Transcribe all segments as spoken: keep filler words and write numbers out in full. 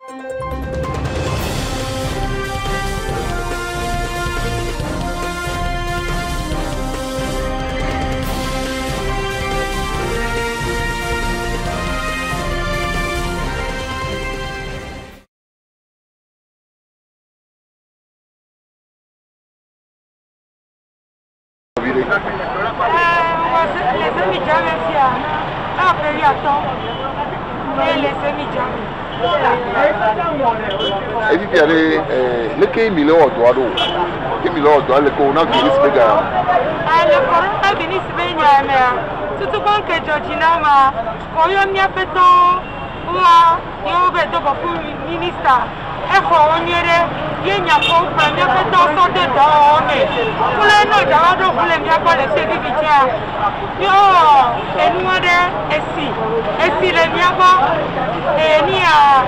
Les semi-jamais fiers, on fait lui attendre. Et les semi-jamais. Et puis, il y a les qui millions de dollars. Qui millions de dollars, les qu'on a vu ici. Le corona a venu se baigner, mais surtout quand que Georgina m'a quand il y a fait ton ou il y a eu beaucoup de ministres. Et quand on y est, il y a pas premier fait ton sort de dehors. Pour les noms, j'avais donc voulu bien pas les sédimentaires. Yo, et nous on est ici, ici les miens et ni à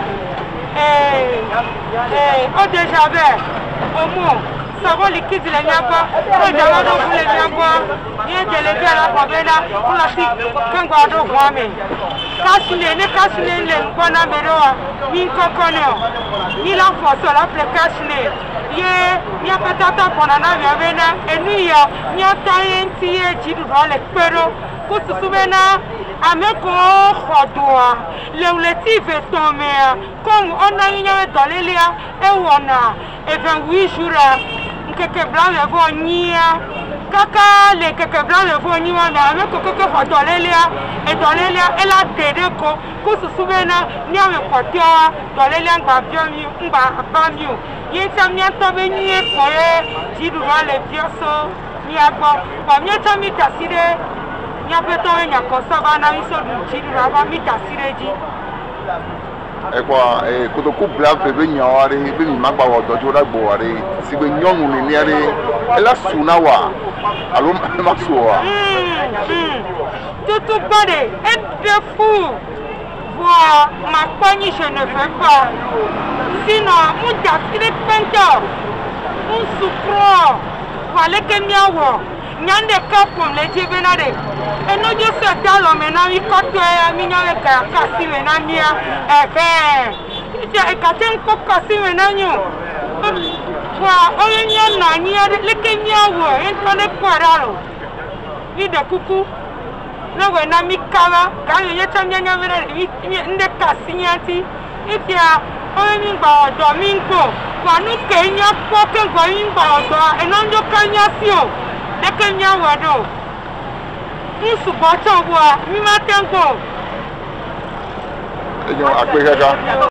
et au déjà au moins. Ça va les kids les miens pas. Quand j'avais donc voulu bien boire, il y a des légumes à la pavella pour la suite quand guardo moi mais. Cache-les, ne cache-les les bonnes améroa, ni coconio, ni l'enfant sur la plaie cache-les. Il y a peut-être un bon an et nous il y a un petit qui doit les perros. Pour se souvenir, à mes corps, les relatifs est tombé. Comme on a eu dans les liens et on a et vingt-huit jours, quelques blancs les vont nier. Kaka les quelques blancs le vont nier, mais avec quelques fois dans les liens et dans les liens, elle a des décos. Pour se souvenir, il y a un côté dans les liens, va bien mieux, on va pas mieux. Il y a un bien tombé nier pour eux, qui doit les biosaux, ni à quoi. Pour mieux tomber tassiré. Il y a peut-être un consommable dans une sorte de chili, on va mettre à cirer. Et quoi, et quand on coupe la bébé, il y a un peu de mal pour d'autres la boire. Si vous n'y en avez pas, elle a sunawa. Alors, elle m'a soua. Tout tout body, et de fou. Voir ma poignée, je ne fais pas. Sinon, mon taxi peinture, mon souffrant, voilà que miawa. Nyande kapu mleje benade. Eno je se dalo mena mi koto ya mi nyawe ka kasi mena mia. Ehe. Ija ekaten ko kasi mena nyu. Wa oye nya na nya leke nya wo entone kwaralo. Ni de kuku. Na we na mi kawa ka ye chamnya nya mena nde kasi nyati. Ija oye mi ba odo mi nko. Wa nu ke nya ko ke go yin ba odo eno njo ka nya sio. Dès n'y a pas d'eau, nous supportons quoi, nous m'attendons. Et nous, à quoi ça?